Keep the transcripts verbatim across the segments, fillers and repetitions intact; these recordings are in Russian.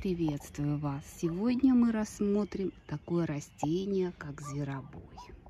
Приветствую вас! Сегодня мы рассмотрим такое растение, как зверобой.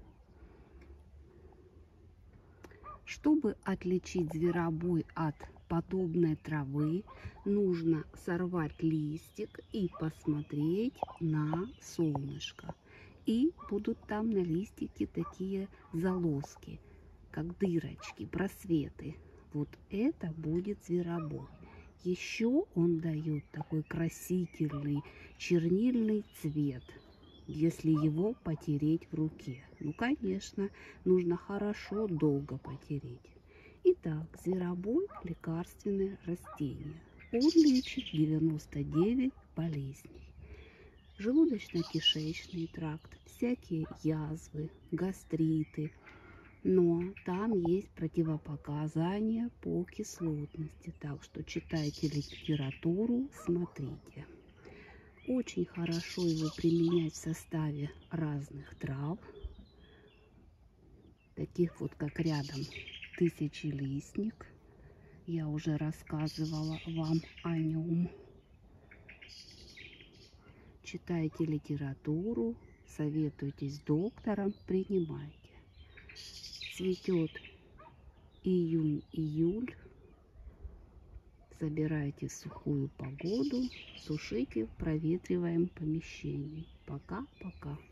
Чтобы отличить зверобой от подобной травы, нужно сорвать листик и посмотреть на солнышко. И будут там на листике такие залозки, как дырочки, просветы. Вот это будет зверобой. Еще он дает такой красительный чернильный цвет, если его потереть в руке. Ну, конечно, нужно хорошо долго потереть. Итак, зверобой – лекарственное растение. Он лечит девяносто девять болезней. Желудочно-кишечный тракт, всякие язвы, гастриты. Но там есть противопоказания по кислотности, так что читайте литературу, смотрите. Очень хорошо его применять в составе разных трав, таких вот как рядом тысячелистник. Я уже рассказывала вам о нем. Читайте литературу, советуйтесь с доктором, принимайте. Цветет июнь-июль. Собирайте в сухую погоду, сушите в проветриваемом помещении. Пока-пока.